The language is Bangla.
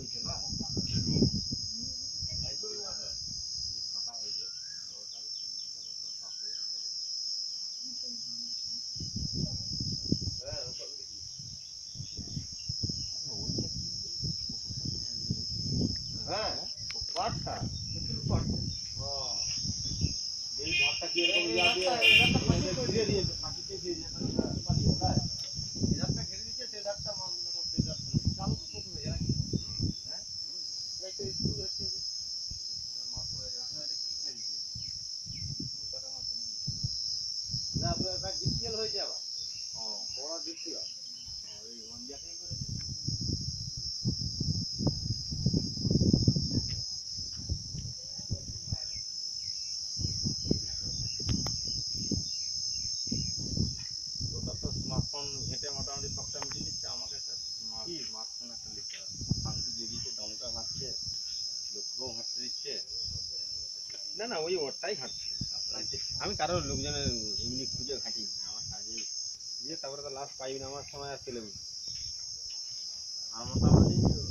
হ্যাঁ পাটটা প্রচুর পাটটা এই ধারটা কি এরকম ঘিরে দিয়েছে মাটিতে ঘিরে দিয়েছে এই ধারটা ঘিরে দিয়েছে সেই ধারটা মাছগুলো সব সেই ধারটা চাল তো পুকুর হয়ে যায় হ্যাঁ একটা স্কুল হচ্ছে মাছ হয়ে যাচ্ছে এটা কি খেলছে না আপনার একটা ডিপিএল হয়ে যাবে ও বড় ডিপিএল ওই ওয়ানডিয়াকেই করেছে ঘেটে মোটামুটি সবটা মিটিয়ে দিচ্ছে আমাকে মাঝখানে একটা লিখতে হবে শান্তি দিয়ে দিচ্ছে দমকা ঘাটছে লক্ষ্যও ঘাটতে দিচ্ছে না না ওই ওরটাই ঘাটছে আমি কারো লোকজনের এমনি খুঁজে ঘাঁটি আমার কাজে দিয়ে তারপরে তো লাস্ট পাইবি না আমার সময় আসছিল আর মোটামুটি